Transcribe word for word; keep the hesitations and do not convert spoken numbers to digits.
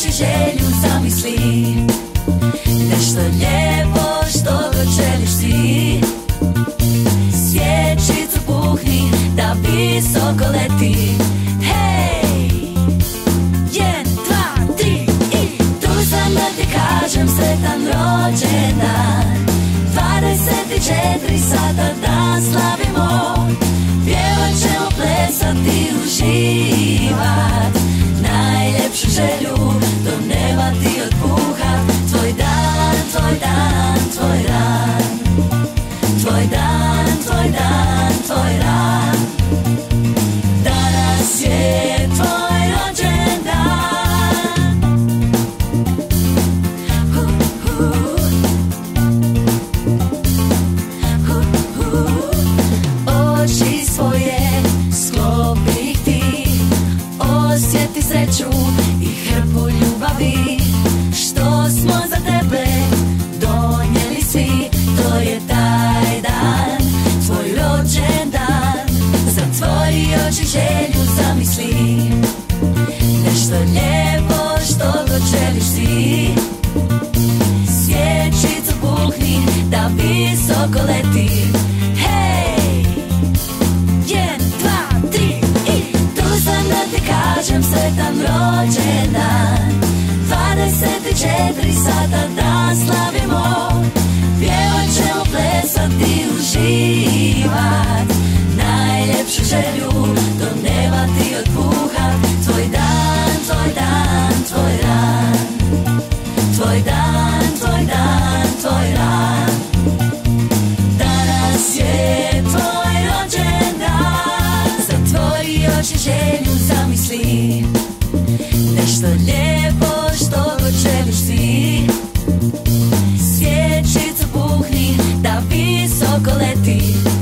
oči želju zamisli, nešto lijepo što god želiš ti. Svječicu puhni da visoko leti. Hej, jedan, dva, tri i tu sam da ti kažem sretan rođendan. Dvadeset četiri sata dan slavimo, pjevat ćemo, plesati, uživat. Najljepšu želju do neba ti otpuhat. Tvoj dan, tvoj dan, tvoj dan. Tvoj dan, tvoj dan, tvoj dan. Danas je tvoj rođendan. uh, uh. Uh, uh. Oči svoje sklopih ti, osjeti sreću i hrpu ljubavi što smo za tebe donijeli svi. To je taj dan, tvoj rođendan. Zatvori oči, želju zamisli, nešto lijepo što god želiš ti. Svječicu puhni da visoko leti. Hej, jedan, dva, tri i tu sam da ti kažem sretan rođendan. Dvadeset četiri sata dan slavimo, pjevat ćemo, plesati, uživat. Najljepšu želju do neba ti otpuhat. Tvoj dan, tvoj dan, tvoj dan. Tvoj dan, tvoj dan, tvoj dan. Danas je tvoj rođendan. Zatvori oči, želju zamisli, nešto lijepo što god želiš ti. Svječicu puhni da visoko leti.